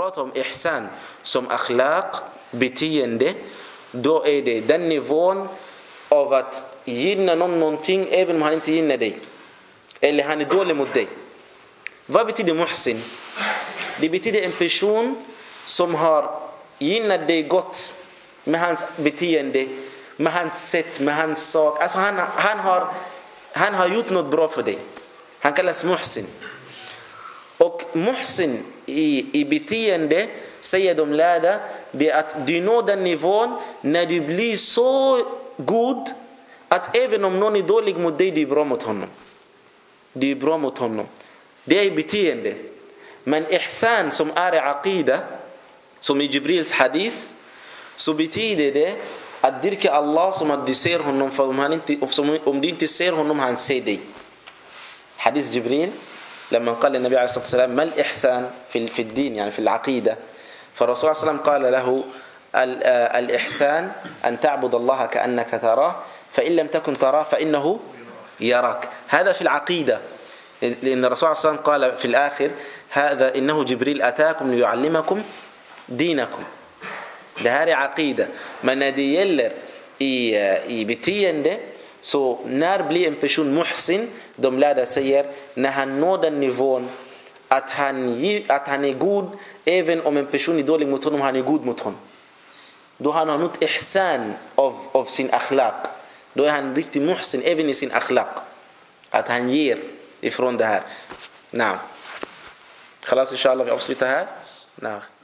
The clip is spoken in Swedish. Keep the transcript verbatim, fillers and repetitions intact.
pratar om ihsan som akhlaq, beteende, då är det den nivån av att gynna någon någonting även om han inte gynnar dig. Eller han är dålig mot dig. Vad betyder muhsin? Det betyder en person som har gynnat dig gott med hans beteende, med hans sätt, med hans sak. Alltså han, han, har, han har gjort något bra för dig. Han kallas muhsin. Och muhsin i, i beteende, säger de lärda, det är att du når den nivån när du blir så god att även om någon är dålig mot dig, du är bra mot honom. Du är bra mot honom. Det är beteende. Men ihsan som är i aqida, som i Jibrils hadith, så betyder det att dyrka Allah som att du ser honom, för om, han inte, om du inte ser honom, han ser dig. Hadith Jibril, لما قال النبي عليه الصلاة والسلام ما الإحسان في في الدين يعني في العقيدة، فالرسول صلى الله عليه وسلم قال له الإحسان أن تعبد الله كأنك تراه فإن لم تكن تراه فإنه يراك. هذا في العقيدة، لأن الرسول صلى الله عليه وسلم قال في الآخر هذا إنه جبريل أتاكم ليعلمكم دينكم. Det här är aqida. Men när det gäller i, i beteende, så när blir en person muhsin? De lärda säger när han når den nivån att han, att han är god även om en person är dålig mot honom, han är god mot honom. Då han har nått ihsan av, av sin akhlaq. Då är han riktigt muhsin även i sin akhlaq. Att han ger ifrån det här. Nej. خلاص إن شاء الله في أصل تهار. نعم.